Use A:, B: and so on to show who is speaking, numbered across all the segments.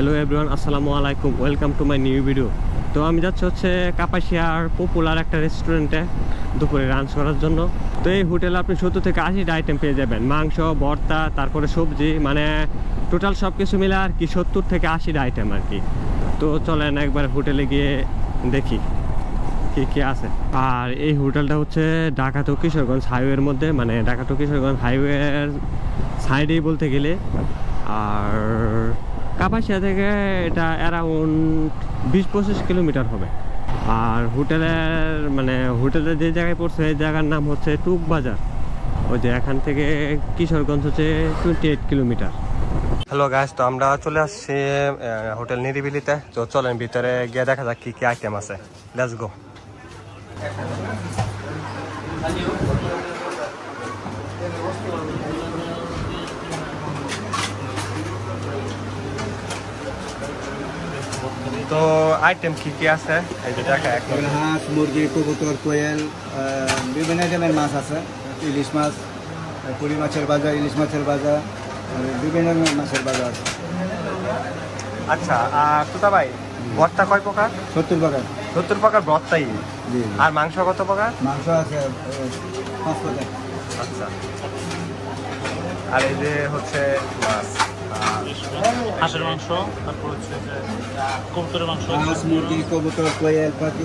A: Hello everyone, আসসালামু আলাইকুম। Welcome to my new video. তো আমি যাচ্ছি হচ্ছে কাপাসিয়ার পপুলার একটা রেস্টুরেন্টে দুপুরে লাঞ্চ করার জন্য। তো এই হোটেলে আপনি 70 থেকে 80টা আইটেম পেয়ে যাবেন, মাংস, ভর্তা, তারপরে সবজি, মানে টোটাল সব কিছু মিলে আর কি 70 থেকে 80টা আইটেম আর কি। তো চলেন একবার হোটেলে গিয়ে দেখি কি কি আছে। আর এই হোটেলটা হচ্ছে ঢাকা টু কিশোরগঞ্জ হাইওয়ের মধ্যে, মানে ঢাকা টু কিশোরগঞ্জ হাইওয়ের সাইডেই বলতে গেলে। আর কাপাসিয়া থেকে এটা অ্যারাউন্ড 20-25 কিলোমিটার হবে। আর হোটেলের যে জায়গায় পড়ছে এই জায়গার নাম হচ্ছে টুক বাজার। ওই যে এখান থেকে কিশোরগঞ্জ হচ্ছে 28 কিলোমিটার। হ্যালো গাইস, তো আমরা চলে আসছি হোটেল নিরিবিলিতে। তো চলেন ভিতরে গিয়ে দেখা যাক কি কি আইটেম আছে। Let's go. তো আইটেম কি কি আছে এই যে দেখা,
B: হাঁস, মুরগি, কবুতর, কোয়েল, বিভিন্ন আইটেমের মাছ আছে। ইলিশ মাছ, পুরি মাছের ভাজা, ইলিশ মাছের ভাজা, বিভিন্ন মাছের ভাজা আছে।
A: আচ্ছা, আর তোতা ভাই ভর্তা কয় প্রকার?
B: 70 প্রকার।
A: 70 প্রকার ভর্তাই। আর মাংস কত প্রকার?
B: মাংস আছে 5 প্রকার।
A: আচ্ছা, আর এই যে হচ্ছে মাছ,
C: হাঁসের মাংস, তারপর হচ্ছে কবুতরের মাংস,
B: হাঁস, মুরগি, কবুতর, কোয়েল, পাখি,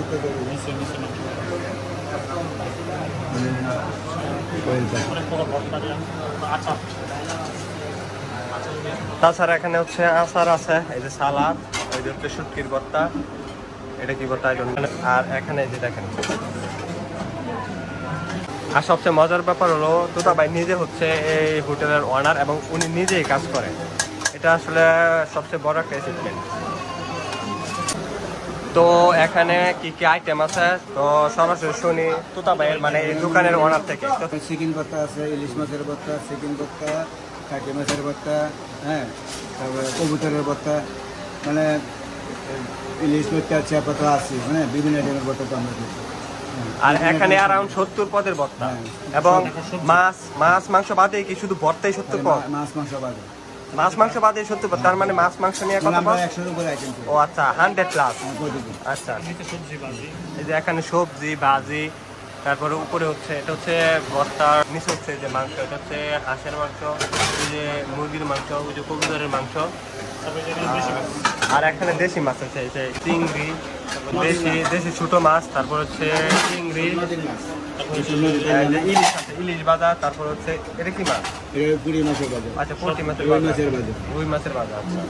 A: তাছাড়া এখানে হচ্ছে আচার আছে, এই যে সালাদ, এই যে হচ্ছে শুটকির ভর্তা, এটা কি ভর্তা আর এখানে এই যে দেখেন। আর সবচেয়ে মজার ব্যাপার হলো তোতা ভাই নিজে হচ্ছে এই হোটেলের ওনার এবং উনি নিজেই কাজ করেন। এটা আসলে সবচেয়ে বড় একটা অ্যাচিভমেন্ট। তো এখানে কি কি আইটেম আছে তো সরাসরি শুনি তোতা ভাইয়ের, মানে এই দোকানের ওনার থেকে।
B: চিকেন ভর্তা আছে, ইলিশ মাছের ভর্তা, চিকেন ভর্তা, কাটি মাছের ভর্তা, হ্যাঁ, তারপরে কবুতরের ভর্তা, মানে ইলিশ ভর্তা, চাপাতা আছে, মানে বিভিন্ন আইটেমের ভর্তা তো আমরা দিচ্ছি।
A: আর এখানে অ্যারাউন্ড 70 পদের ভর্তা, এবং মাছ মাংস বাদে কি শুধু ভর্তাই 70 পদ?
B: মাছ মাংস বাদে।
A: মাছ মাংস বাদে 70 পদ, তার মানে মাছ মাংস নিয়ে কত পদ?
B: 100 এর উপরে আইটেম।
A: ও আচ্ছা, 100 প্লাস। আচ্ছা, এই যে এখানে সবজি ভাজি, তারপরে উপরে হচ্ছে এটা হচ্ছে ভর্তার নিচে হচ্ছে যে মাংস, এটা হচ্ছে হাঁসের মাংস, ওই যে মুরগির মাংস, ওই যে কবুতরের মাংস, আর এখানে দেশি মাছ আছে, এই যে চিংড়ি, দেশি ছোট মাছ, তারপর হচ্ছে চিংড়ি, ইলিশ আছে, ইলিশ ভাজা, তারপর হচ্ছে এটা কি মাছ?
B: পুরি মাছের ভাজা।
A: আচ্ছা, পুঁটি মাছের ভাজা, রুই মাছের ভাজা। আচ্ছা,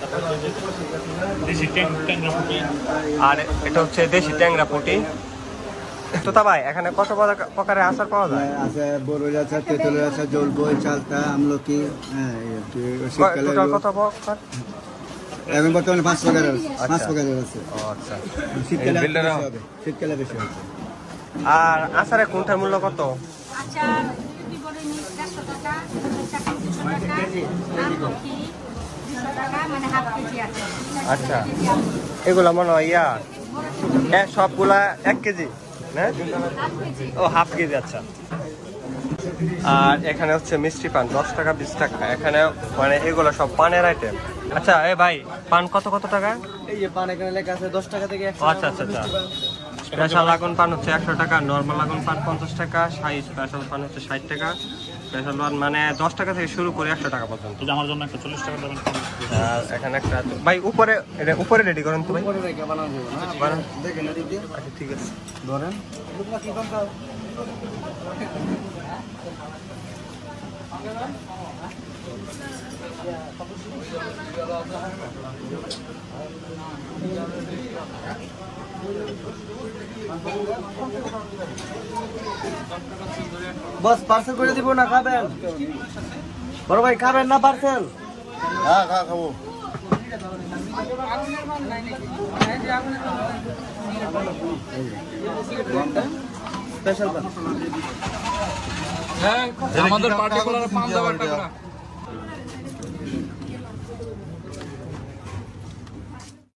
A: আর এটা হচ্ছে দেশি ট্যাংরা পুঁটি। তোতা ভাই এখানে কত প্রকারের আচার পাওয়া যায়?
B: আছে বড়ই আছে, তেঁতুলের আছে, জলবই, চালতা, আমলকি, হ্যাঁ,
A: টোটাল কত প্রকার?
B: এখন বর্তমানে 5 প্রকারের আছে। 5 প্রকারের আছে।
A: ও আচ্ছা,
B: শীতকালে বেশি হবে।
A: আর আচারে কোনটার মূল্য কত?
D: আচার যদি বলেন 400 টাকা, 450 টাকা, আমলকি 200 টাকা, মানে হাফ কেজি আছে।
A: আচ্ছা, এগুলা মনে হয় সবগুলা 1 কেজি না? ও হাফ কেজি। আচ্ছা, আর এখানে হচ্ছে মিষ্টি পান 10 টাকা 20 টাকা। এখানে মানে এগুলো সব পানের আইটেম। আচ্ছা, এ ভাই পান কত টাকা?
B: এই যে পান এখানে লেখা আছে 10 টাকা থেকে 100।
A: আচ্ছা আচ্ছা আচ্ছা, স্পেশাল আগুন পান হচ্ছে 100 টাকা, নর্মাল আগুন পান 50 টাকা, স্পেশাল পান হচ্ছে 60 টাকা। স্পেশাল পান মানে 10 টাকা থেকে শুরু করে 100 টাকা পর্যন্ত।
C: আমার জন্য একটা 40 টাকা দেবেন।
A: আর এখানে একটা ভাই উপরে রেডি করেন তো ভাই।
B: দেখেন
A: আচ্ছা ঠিক আছে,
B: ধরেন। বস পার্সেল করে দিব না? খাবেন বড় ভাই? খাবেন না পার্সেল? হ্যাঁ খাবো। স্পেশাল পান।
C: আমাদের পার্টিকুলার পান দাও একটা করে।